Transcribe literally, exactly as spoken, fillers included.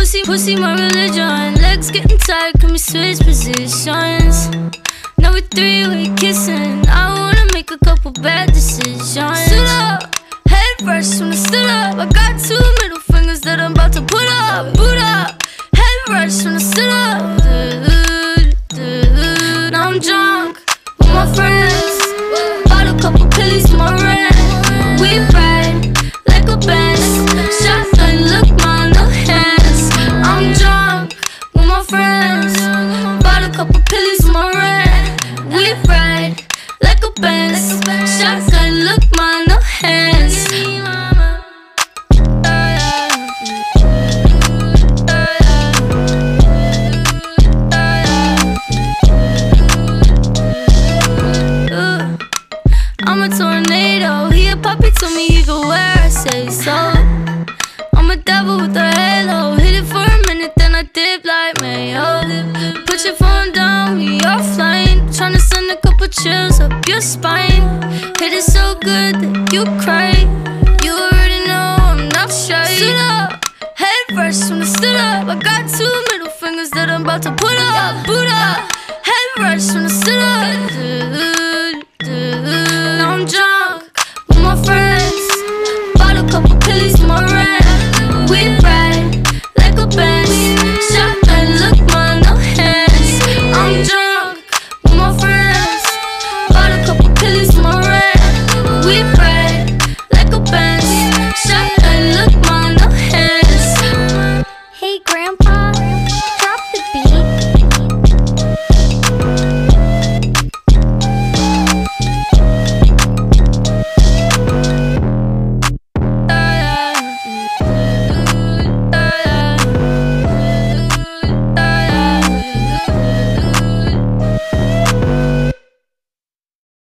Pussy, pussy, my religion. Legs getting tired, can we switch positions? Now we three-way kissing. I wanna make a couple bad decisions. Stood up, head first when I stood up. I got two middle fingers that I'm about to put up. Boot up, head first when I stood up. Dude, dude. Now I'm drunk with my friends. Bought a couple pillies for my rent. We ride like a band. Shotgun, look, man, no hands. I'm drunk with my friends. Bought a couple pillies for my rent. We ride like a band. Shotgun, look, man, no hands. I'm a tornado. He a puppy, told me he could wear. I say so.